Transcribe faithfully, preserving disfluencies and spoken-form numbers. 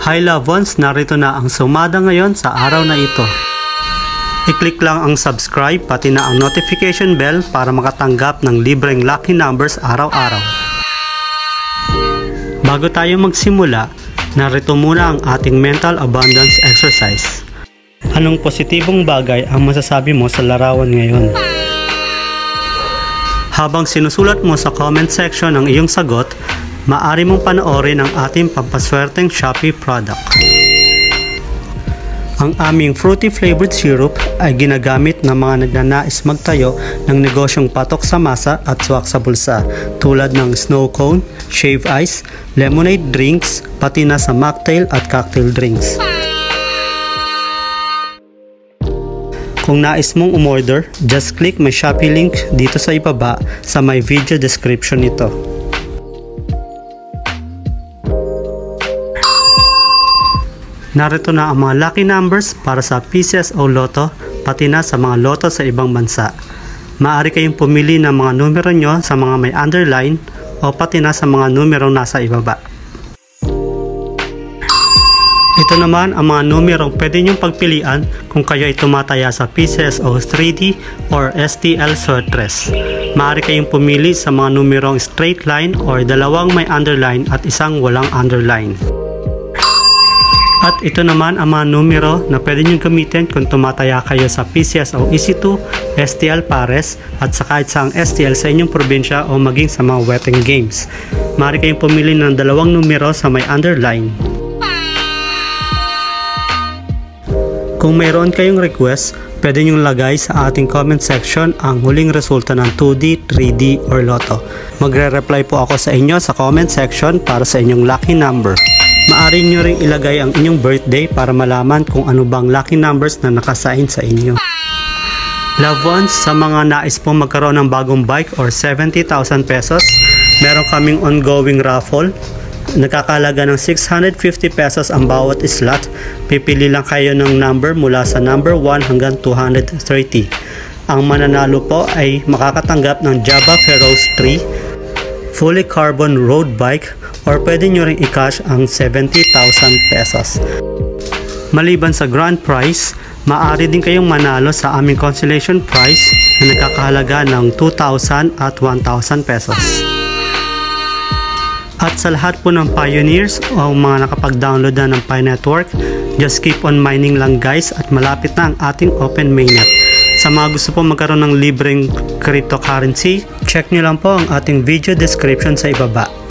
Hi loved ones, narito na ang sumada ngayon sa araw na ito. I-click lang ang subscribe pati na ang notification bell para makatanggap ng libreng lucky numbers araw-araw. Bago tayo magsimula, narito muna ang ating mental abundance exercise. Anong positibong bagay ang masasabi mo sa larawan ngayon? Habang sinusulat mo sa comment section ang iyong sagot, maaari mong panoorin ang ating pampaswerteng Shopee product. Ang aming fruity flavored syrup ay ginagamit ng mga nagnanais magtayo ng negosyong patok sa masa at swak sa bulsa, tulad ng snow cone, shave ice, lemonade drinks, pati na sa mocktail at cocktail drinks. Kung nais mong umorder, just click my Shopee link dito sa ibaba sa my video description nito. Narito na ang mga lucky numbers para sa P C S O Lotto, pati na sa mga loto sa ibang bansa. Maaari kayong pumili ng mga numero nyo sa mga may underline o pati na sa mga numero nasa ibaba. Ito naman ang mga numerong pwede nyong pagpilian kung kayo ay tumataya sa P C S O three D or S T L Sortress. Maaari kayong pumili sa mga numerong straight line or dalawang may underline at isang walang underline. At ito naman ang mga numero na pwede nyo gamitin kung tumataya kayo sa P C S O Easy two, S T L Pares at sa kahit saang S T L sa inyong probinsya o maging sa mga wetting games. Maaari kayong pumili ng dalawang numero sa may underline. Kung mayroon kayong request, pwede nyong lagay sa ating comment section ang huling resulta ng two D, three D or Lotto. Magre-reply po ako sa inyo sa comment section para sa inyong lucky number. Maaari nyo ring ilagay ang inyong birthday para malaman kung ano bang lucky numbers na nakasign sa inyo. Loved ones, sa mga nais pong magkaroon ng bagong bike or seventy thousand pesos, meron kaming ongoing raffle. Nagkakalaga ng six hundred fifty pesos ang bawat slot. Pipili lang kayo ng number mula sa number one hanggang two hundred thirty. Ang mananalo po ay makakatanggap ng Java Feroz three, fully carbon road bike, or pwede nyo rin i-cash ang seventy thousand pesos. Maliban sa grand prize, maaari din kayong manalo sa aming consolation prize na nagkakahalaga ng two thousand at one thousand pesos. At sa lahat po ng pioneers o mga nakapag-download na ng Pi Network, just keep on mining lang guys at malapit na ang ating open mainnet. Sa mga gusto po magkaroon ng libreng cryptocurrency, check nyo lang po ang ating video description sa ibaba.